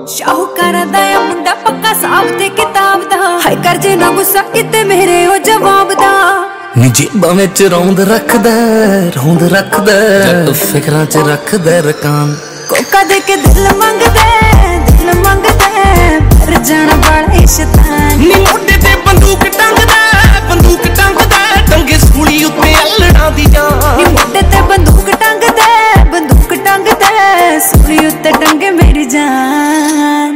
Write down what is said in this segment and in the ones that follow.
शाहूकारा दा या मुंडा पक्का साहब ते किताब दा हाय कर जे ना गुस्सा किते मेरे ओ जवाब दा नी जेबां विच रौंद रखदा जट फिकरां च रखदा रकान कोका दे के दिल मंगदा पर जाना बड़ा शैतान नी मोढे ते बंदूक टंगदा टंगे सूली उत्ते अल्लड़ां दी जान नी मोढे ते बंदूक टंगदा सूली उत्ते टंगे मेरी जान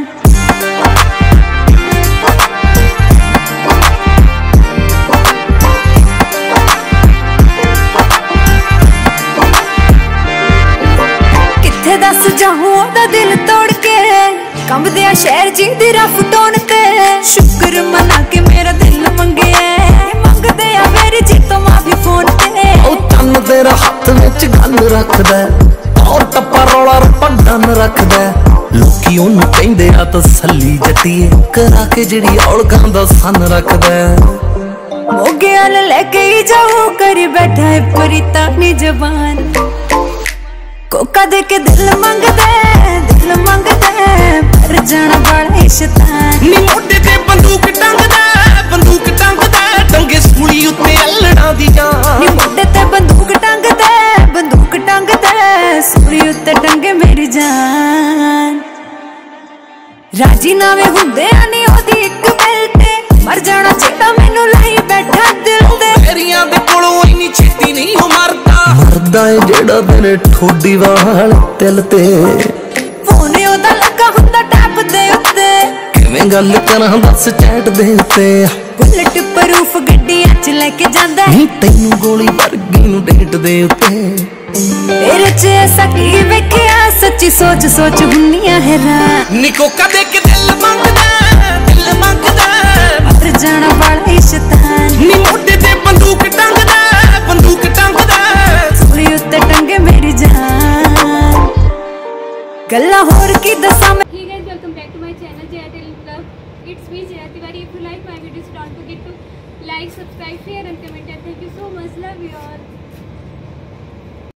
किथे दस जाऊं ओदा दिल तोड़ के कंबदिया शहर जी दी रफ टोन ते शुक्र मना के मेरा दिल मंगे मंगदे आ मेरी जी तो माफी फोन ते ओ तन तेरा हाथ विच गल रखदा और टप्पा रौला रप्पा डन रखदा लोकी ओनू कहंदे आ तसल्ली जट्टीए करा के जिहड़ी औलकां दा सन रखदा मोगे वाल लेके ही जाऊं करी बैठा है पूरी तानी जबान कोका दे के दिल मंगदा पर जाना बड़ा शैतान नी मोढे ते बंदूक टंगदा टंगे सूली उत्ते अल्लड़ां दी जान नी मोढे ते बंदूक टंगदा सूली उत्ते टंगे मेरी जान राजी नावे हुंदे आनी ओदी इक मिलते मर जाना चाहता मैनू लाई बैठा दिल दे तेरियां दे कोलों इन्नी छेती नहीं हो मरदा है जेड़ा तेरे ठोडी वाल दिल ते फोन ओदा लगा हुंदा टैप दे उत्ते किवें गल करां दस चैट दे उत्ते बुलेट प्रूफ गड्डियां च लेके जांदा नी तैनू गोली वर्गी नू डेट दे उत्ते तेरे च ऐसा की वेखिया सच्ची सोच हुन्नियां हैरान नी कोका दे के दिल मंगदा पर जाना बड़ा शैतान नी मोढे ते बंदूक टंगदा सूली उत्ते टंगे मेरी जान गल्ला होर की दसा मैं Hey guys, welcome back to my channel Jaya Vlog. It's me Jaya Tiwari. If you like my videos, don't forget to like, subscribe, share and comment. And thank you so much. Love you all.